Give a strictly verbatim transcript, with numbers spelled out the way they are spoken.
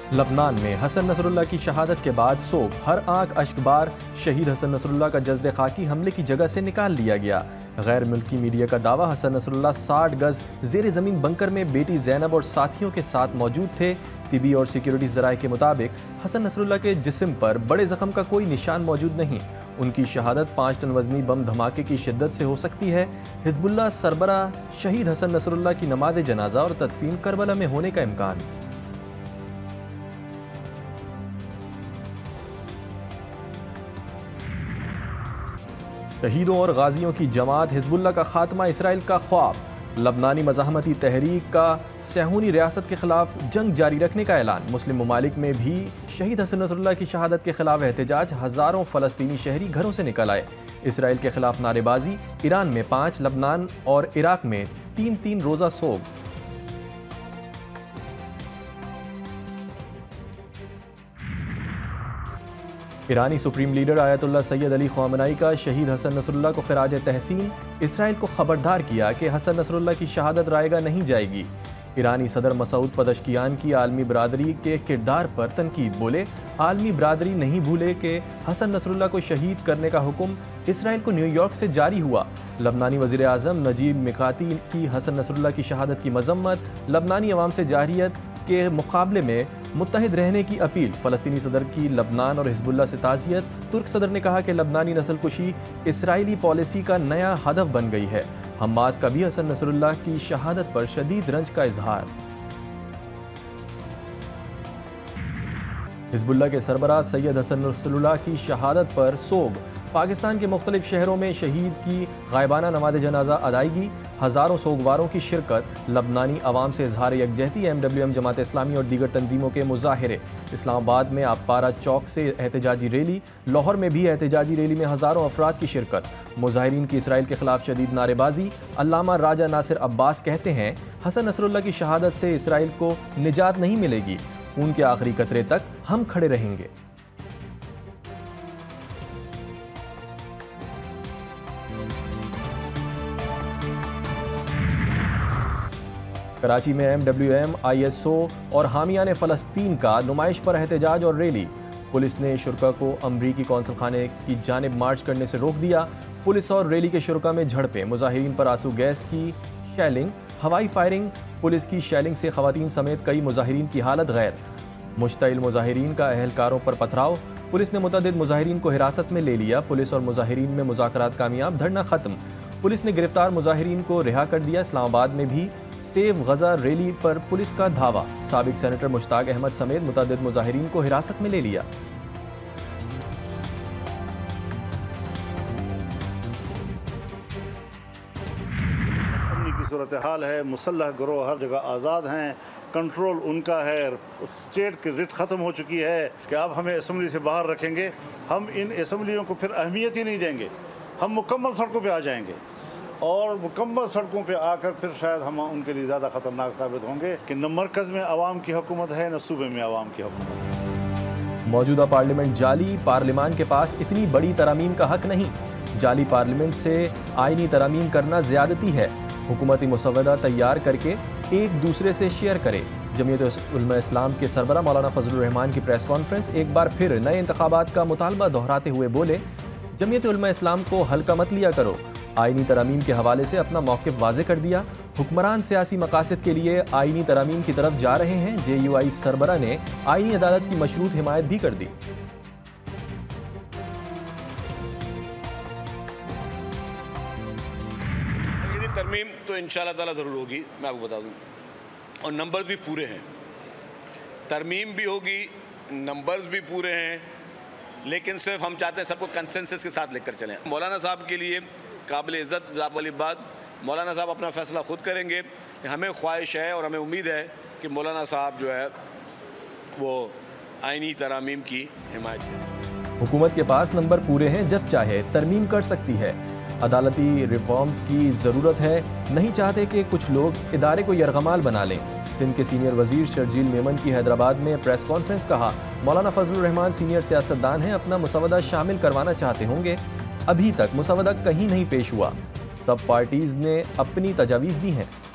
लबनान में हसन नसरुल्लाह की शहादत के बाद सोग हर आंख अश्कबार शहीद हसन नसरुल्लाह का जज्द खाकी हमले की जगह से निकाल लिया गया। गैर मुल्की मीडिया का दावा हसन नसरुल्लाह साठ गज जेर ज़मीन बंकर में बेटी जैनब और साथियों के साथ मौजूद थे। तिबी और सिक्योरिटी ज़राए के मुताबिक हसन नसरुल्लाह के जिस्म पर बड़े जख्म का कोई निशान मौजूद नहीं। उनकी शहादत पाँच टन वजनी बम धमाके की शिद्दत से हो सकती है। हिजबुल्लाह सरबरा शहीद हसन नसरुल्लाह की नमाज जनाजा और तदफीन करबला में होने का इम्कान। शहीदों और गाजियों की जमात हिजबुल्लाह का खात्मा इसराइल का ख्वाब। लबनानी मज़ाहमती तहरीक का सहूनी रियासत के खिलाफ जंग जारी रखने का ऐलान। मुस्लिम ममालिक में भी शहीद हसन नसरुल्लाह की शहादत के खिलाफ एहतजाज। हज़ारों फ़लस्तीनी शहरी घरों से निकल आए। इसराइल के खिलाफ नारेबाजी। ईरान में पाँच, लबनान और इराक में तीन तीन रोज़ा सोग। ईरानी supreme leader Ayatollah Syed Ali Khamenei का शहीद हसन नसरुल्लाह को खिराज तहसीन। इसराइल को खबरदार किया कि हसन नसरुल्लाह की शहादत रायगा नहीं जाएगी। ईरानी सदर मसूद पदश्कियान की आलमी बरादरी के किरदार पर तनकीद। बोले, आलमी बरादरी नहीं भूले कि हसन नसरुल्लाह को शहीद करने का हुक्म इसराइल को न्यूयॉर्क से जारी हुआ। लबनानी वज़ीर आज़म नजीब मिकाती की हसन नसरुल्लाह की शहादत की मजम्मत। लबनानी अवाम से जाहिरियत के मुकाबले में मुत्तहिद रहने की अपील। फ़लस्तीनी सदर की लबनान और हिजबुल्लाह से ताज़ियत। तुर्क सदर ने कहा कि लबनानी नस्लकुशी इसराइली पॉलिसी का नया हदफ बन गई है। हमास का भी हसन नसरुल्लाह की शहादत पर शदीद रंज का इजहार। हिजबुल्लाह के सरबराह सैयद हसन नसरुल्लाह की शहादत पर सोग। पाकिस्तान के मुख्तलिफ शहरों में शहीद की गायबाना नमाज जनाजा अदायगी। हज़ारों सोगवारों की शिरकत। लबनानी अवाम से इजहार यकजहती। M W M Jamaat Islami और दीगर तंजीमों के मुजाहरे। इस्लामाबाद में आपारा चौक से एहतजाजी रैली। लाहौर में भी एहतजाजी रैली में हज़ारों अफराद की शिरकत। मुजाहिरीन की इसराइल के खिलाफ शदीद नारेबाजी। अल्लामा राजा नासिर अब्बास कहते हैं, हसन नसरुल्लाह की शहादत से इसराइल को निजात नहीं मिलेगी। खून के आखिरी कतरे तक हम खड़े रहेंगे। कराची में M W M, I S O और हामियान फ़लस्तीन का नुमाइश पर एहतजाज और रैली। पुलिस ने शुरका को अमरीकी कौंसल खाने की जानिब मार्च करने से रोक दिया। पुलिस और रैली के शुरका में झड़पें। मुजाहिरीन पर आंसू गैस की शैलिंग, हवाई फायरिंग। पुलिस की शैलिंग से खवातीन समेत कई मुजाहिरीन की हालत गैर। मुश्तइल मुजाहिरीन का अहलकारों पर पथराव। पुलिस ने मुतअद्दिद मुजाहिरीन को हिरासत में ले लिया। पुलिस और मुजाहिरीन में मुज़ाकरात कामयाब, धरना खत्म। पुलिस ने गिरफ्तार मुजाहिरीन को रिहा कर दिया। इस्लामाबाद में भी सेव गजा रैली पर पुलिस का धावा। साबिक सेनेटर मुश्ताक अहमद समेत मुतअद्दिद मुजाहिरीन को हिरासत में ले लिया। की सूरत हाल है, मुसल्लह गिरोह हर जगह आज़ाद हैं, कंट्रोल उनका है। स्टेट की रिट ख़त्म हो चुकी है कि अब हमें असम्बली से बाहर रखेंगे। हम इन असम्बलियों को फिर अहमियत ही नहीं देंगे। हम मुकम्मल सड़कों पे आ जाएंगे और मुकम्मल सड़कों पे आकर फिर शायद हम उनके लिए ज़्यादा ख़तरनाक साबित होंगे कि न मरकज़ में आवाम की हुकूमत है, न सूबे में आवाम की हुकूमत है। मौजूदा पार्लियामेंट जाली। पार्लियामान के पास इतनी बड़ी तरमीम का हक नहीं। जाली पार्लियामेंट से आईनी तरमीम करना ज़्यादती है। हुकूमती मुसवदा तैयार करके एक दूसरे से शेयर करे। जमीयत उलमा इस्लाम के सरबरा मौलाना फजलुर रहमान की प्रेस कॉन्फ्रेंस। एक बार फिर नए इंतखाबात का मुतालबा दोहराते हुए बोले, जमीयत उलमा इस्लाम को हल्का मत लिया करो। आईनी तरमीम के हवाले से अपना मौक़िफ़ वाज़े कर दिया। हुक्मरान सियासी मकासद के लिए आईनी तरमीम की तरफ जा रहे हैं। जे यू आई सरबरा ने आईनी अदालत की मशरूत हिमायत भी कर दी। तरमीम तो इंशाअल्लाह ताला ज़रूर होगी, मैं आपको बता दूँ, और नंबर्स भी पूरे हैं। तरमीम भी होगी, नंबर्स भी पूरे हैं, लेकिन सिर्फ हम चाहते हैं सबको कंसेंसस के साथ लेकर चलें। मौलाना साहब के लिए काबिल इज़्ज़त जाब वाली बात, मौलाना साहब अपना फ़ैसला ख़ुद करेंगे। हमें ख्वाहिश है और हमें उम्मीद है कि मौलाना साहब जो है वो आईनी तरामीम की हिमायत करें। हुकूमत के पास नंबर पूरे हैं, जब चाहे तरमीम कर सकती है। अदालती रिफॉर्म्स की ज़रूरत है। नहीं चाहते कि कुछ लोग इदारे को यरगमाल बना लें। सिंध के सीनियर वजीर शर्जील मेमन की हैदराबाद में प्रेस कॉन्फ्रेंस। कहा, मौलाना फजलुर रहमान सीनियर सियासतदान हैं, अपना मुसवदा शामिल करवाना चाहते होंगे। अभी तक मुसवदा कहीं नहीं पेश हुआ। सब पार्टीज ने अपनी तजावीज़ दी हैं।